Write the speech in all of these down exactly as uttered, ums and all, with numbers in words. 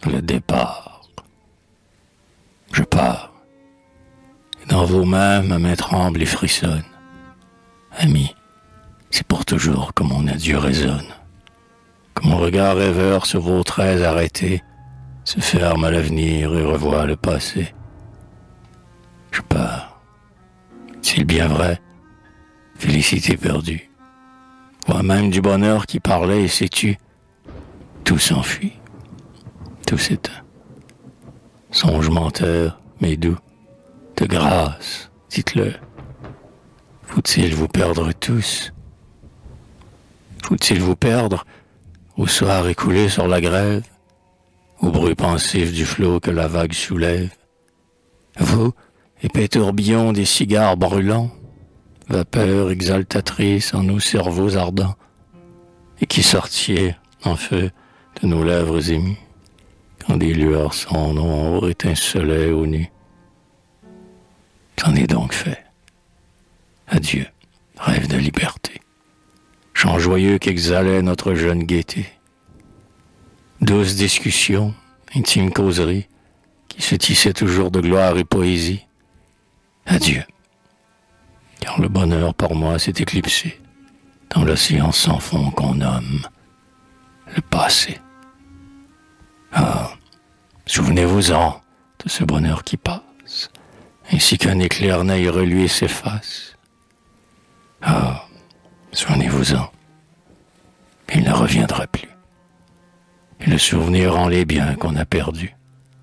le départ. Je pars. Et dans vos mains, ma main tremble et frissonne. Ami, c'est pour toujours que mon adieu résonne. Que mon regard rêveur sur vos traits arrêtés se ferme à l'avenir et revoit le passé. Je pars. Est-il bien vrai? Félicité perdue. Voix même du bonheur qui parlait et s'étue. Tout s'enfuit. Tout s'éteint. Songe menteur, mais doux. De grâce, dites-le. Faut-il vous perdre tous? Faut-il vous perdre au soir écoulé sur la grève, au bruit pensif du flot que la vague soulève? Vous, épais tourbillon des cigares brûlants, vapeur exaltatrice en nos cerveaux ardents, et qui sortiez en feu de nos lèvres émues, quand des lueurs sans nombre étincelaient au nu. Qu'en est donc fait? Adieu, rêve de liberté, chant joyeux qu'exhalait notre jeune gaieté. Douce discussion, intime causerie, qui se tissait toujours de gloire et poésie. Adieu, car le bonheur par moi s'est éclipsé dans l'océan sans fond qu'on nomme le passé. Ah, souvenez-vous-en de ce bonheur qui passe, ainsi qu'un éclair naïf reluit et s'efface. Ah, souvenez-vous-en, il ne reviendra plus. Et le souvenir rend les biens qu'on a perdus.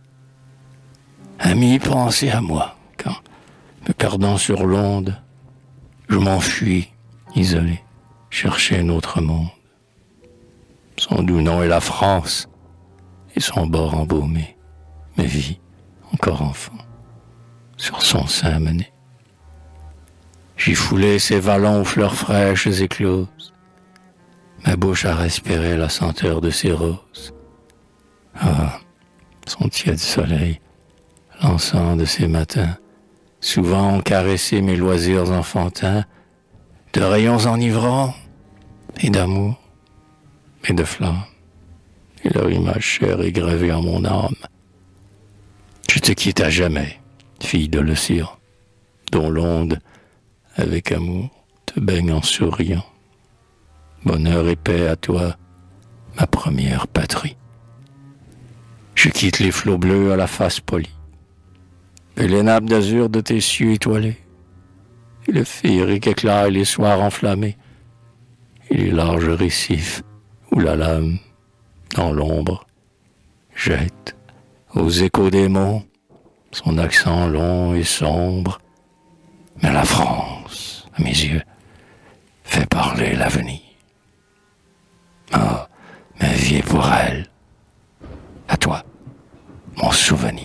Amis, pensez à moi, quand, me perdant sur l'onde, je m'enfuis, isolé, chercher un autre monde. Son doux nom est la France, et son bord embaumé, ma vie, encore enfant, sur son sein mené. J'y foulais ses vallons aux fleurs fraîches écloses, ma bouche a respiré la senteur de ses roses. Ah, son tiède soleil, l'encens de ses matins, souvent ont caressé mes loisirs enfantins, de rayons enivrants, et d'amour, et de flammes, et leur image chère est gravée en mon âme. Je te quitte à jamais, fille de l'océan, dont l'onde, avec amour, te baigne en souriant. Bonheur et paix à toi, ma première patrie. Je quitte les flots bleus à la face polie, et les nappes d'azur de tes cieux étoilés, et le féerique éclair les soirs enflammés, et les larges récifs où la lame, dans l'ombre, jette aux échos des monts son accent long et sombre. Mais la France, à mes yeux, fait parler l'avenir. Ah, ma vie est pour elle. À toi, mon souvenir.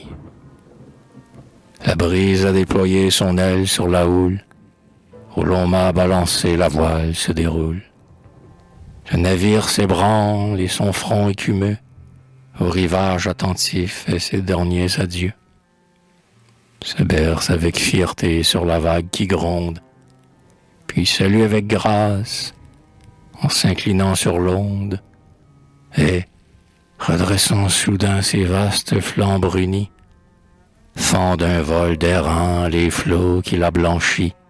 La brise a déployé son aile sur la houle. Au long mât balancé, la voile se déroule. Le navire s'ébranle et son front écumeux au rivage attentif fait ses derniers adieux. Se berce avec fierté sur la vague qui gronde, puis salue avec grâce en s'inclinant sur l'onde, et, redressant soudain ses vastes flancs brunis, fend d'un vol d'errant les flots qu'il a blanchis,